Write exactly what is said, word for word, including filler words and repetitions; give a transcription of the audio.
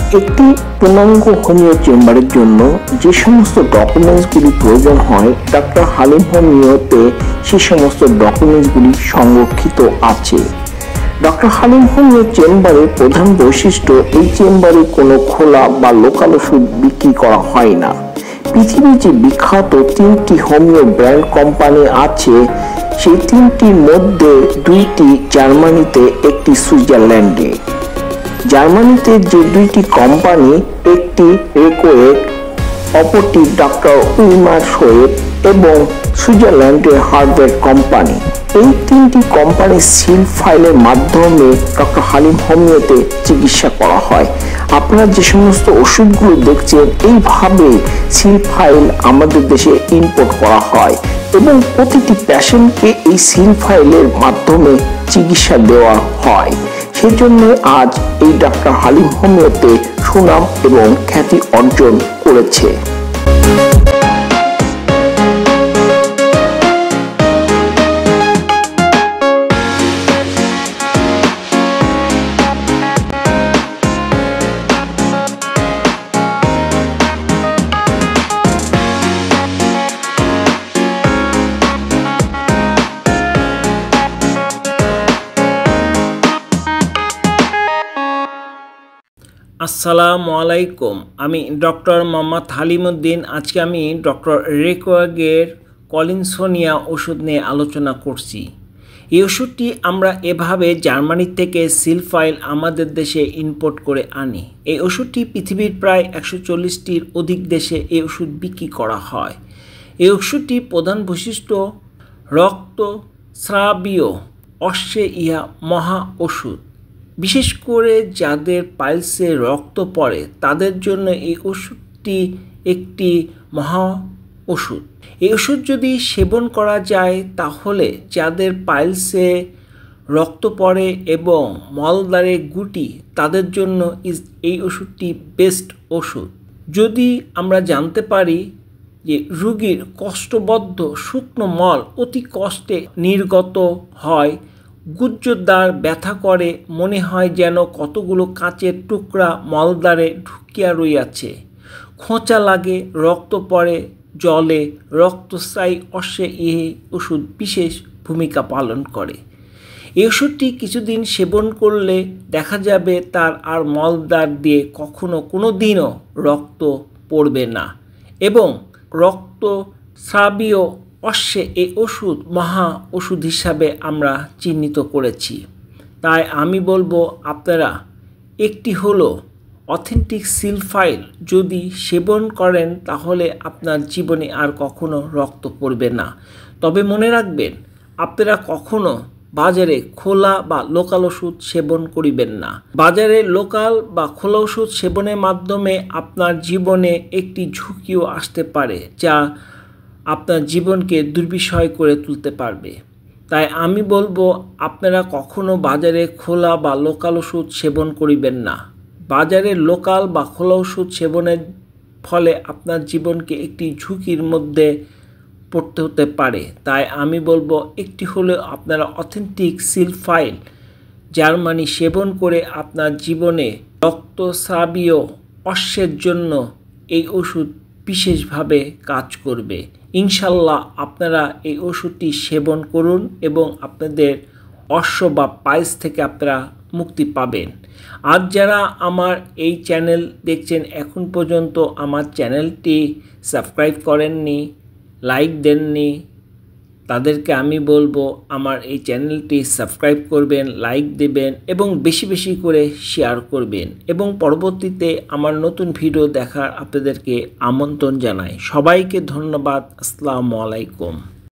একটি পূর্ণাঙ্গ হোমিও চেম্বারের জন্য যে সমস্ত ডকুমেন্টসগুলি প্রয়োজন হয় ডক্টর হালিম হোমিওতে সেই সমস্ত ডকুমেন্টসগুলি সংরক্ষিত আছে। ডক্টর হালিম হোমিও চেম্বারের প্রধান বৈশিষ্ট্য, এই চেম্বারে কোনো খোলা বা লোকাল ওষুধ বিক্রি করা হয় না। পৃথিবীর যে বিখ্যাত তিনটি হোমিও ব্র্যান্ড কোম্পানি আছে, সেই তিনটির মধ্যে দুইটি জার্মানিতে, একটি সুইজারল্যান্ডে। জার্মানিতে যে দুইটি কোম্পানি, একটি রেকোয়েট, অপরটি ডক্টর উইমার শোয়েব এবং সুইজারল্যান্ডের হার্ভার্ড কোম্পানি। এই তিনটি কোম্পানির সিল ফাইলের মাধ্যমে ডক্টর হালিম হোমিওতে চিকিৎসা করা হয়। আপনারা যে সমস্ত ওষুধগুলো দেখছেন, এইভাবে সিল ফাইল আমাদের দেশে ইম্পোর্ট করা হয় এবং প্রতিটি পেশেন্টকে এই সিল ফাইলের মাধ্যমে চিকিৎসা দেওয়া হয়। সেই জন্য আজ এই ডক্টর হালিম হোমিওতে সুনাম এবং খ্যাতি অর্জন করেছে। আসসালামু আলাইকুম, আমি ডক্টর মোহাম্মদ হালিমউদ্দিন। আজকে আমি ডক্টর রেকোয়াগের কলিনসোনিয়া ওষুধ নিয়ে আলোচনা করছি। এই ওষুধটি আমরা এভাবে জার্মানি থেকে সিল ফাইল আমাদের দেশে ইম্পোর্ট করে আনি। এই ওষুধটি পৃথিবীর প্রায় একশো চল্লিশটির অধিক দেশে এই ওষুধ বিক্রি করা হয়। এই ওষুধটির প্রধান বৈশিষ্ট্য রক্তস্রাবীয় অশ্বে ইহা মহা ওষুধ। বিশেষ করে যাদের পাইলসে রক্ত পড়ে তাদের জন্য এই ওষুধটি একটি মহা ওষুধ। এই ওষুধ যদি সেবন করা যায় তাহলে যাদের পাইলসে রক্ত পড়ে এবং মলদ্বারে গুটি, তাদের জন্য এই ওষুধটি বেস্ট ওষুধ। যদি আমরা জানতে পারি যে রোগীর কষ্টবদ্ধ শুকনো মল অতি কষ্টে নির্গত হয়, গুজ্জোদ্বার ব্যথা করে, মনে হয় যেন কতগুলো কাচের টুকরা মলদ্বারে ঢুকিয়া রইয়াছে, খোঁচা লাগে, রক্ত পড়ে, জলে, রক্তস্রায়ী অশ্বে এই ওষুধ বিশেষ ভূমিকা পালন করে। এই ওষুধটি কিছুদিন সেবন করলে দেখা যাবে তার আর মলদ্বার দিয়ে কখনো কোনো দিনও রক্ত পড়বে না এবং রক্তস্রাবীয় অশ্বে এই ওষুধ মহা ওষুধ হিসাবে আমরা চিহ্নিত করেছি। তাই আমি বলবো আপনারা একটি হলো অথেন্টিক সিল ফাইল যদি সেবন করেন তাহলে আপনার জীবনে আর কখনো রক্ত পড়বে না। তবে মনে রাখবেন, আপনারা কখনো বাজারে খোলা বা লোকাল ওষুধ সেবন করিবেন না। বাজারে লোকাল বা খোলা ওষুধ সেবনের মাধ্যমে আপনার জীবনে একটি ঝুঁকিও আসতে পারে, যা আপনার জীবনকে দুর্বিষয় করে তুলতে পারবে। তাই আমি বলবো আপনারা কখনো বাজারে খোলা বা লোকাল ওষুধ সেবন করিবেন না। বাজারে লোকাল বা খোলা ওষুধ সেবনের ফলে আপনার জীবনকে একটি ঝুঁকির মধ্যে পড়তে হতে পারে। তাই আমি বলবো একটি হলে আপনারা অথেন্টিক সিল ফাইল জার্মানি সেবন করে আপনার জীবনে রক্তস্রাবীয় অশ্বের জন্য এই ওষুধ বিশেষভাবে কাজ করবে। ইনশাল্লাহ আপনারা এই ওষুধটি সেবন করুন এবং আপনাদের অশ্ব বা পাইলস থেকে আপনারা মুক্তি পাবেন। আর যারা আমার এই চ্যানেল দেখছেন এখন পর্যন্ত আমার চ্যানেলটি সাবস্ক্রাইব করেননি, লাইক দেননি, তাদেরকে আমি বলবো আমার এই চ্যানেলটি সাবস্ক্রাইব করবেন, লাইক দেবেন এবং বেশি বেশি করে শেয়ার করবেন এবং পরবর্তীতে আমার নতুন ভিডিও দেখার আপনাদেরকে আমন্ত্রণ জানাই। সবাইকে ধন্যবাদ। আসসালামু আলাইকুম।